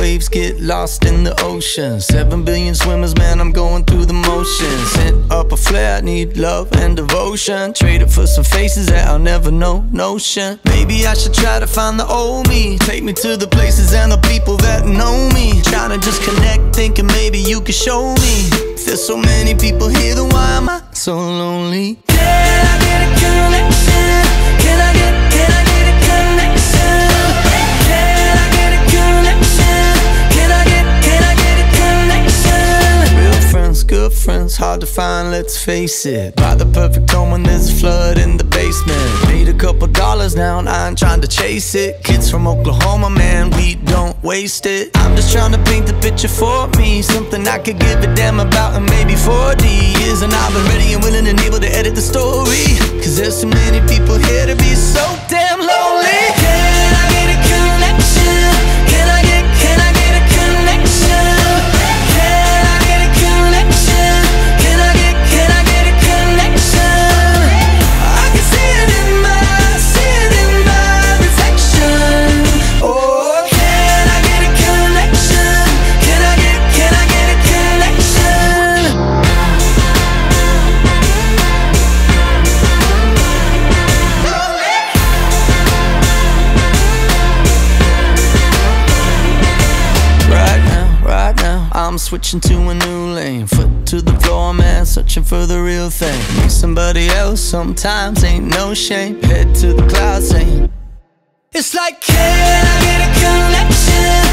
waves get lost in the ocean. 7 billion swimmers, man, I'm going through the motions. Sent up a flare, I need love and devotion. Traded for some faces that I'll never know, notion. Maybe I should try to find the old me. Take me to the places and the people that know me. Trying to just connect, thinking maybe you could show me. If there's so many people here, then why am I so lonely? Can I get a connection? Can I get a connection? Can I get a connection? Can I get a connection? Real friends, good friends, hard to find, let's face it. Buy the perfect home when there's a flood in the basement. Made a couple dollars now and I ain't trying to chase it. Kids from Oklahoma, man, we don't waste it. I'm just trying to paint the picture for me, something I could give a damn about in maybe 40 years. And I've been ready and willing and able to edit the story, cause there's so many people here to be so damn lonely. Can I get a connection? Can I get a connection? Can I get a connection? Can I get a connection? I can see it in my reflection. Oh, can I get a connection? Can I get a connection? Right now, I'm switching to a new lane. Foot to the floor, man, searching for the real thing. Be somebody else sometimes, ain't no shame. Head to the clouds, saying it's like, can I get a connection?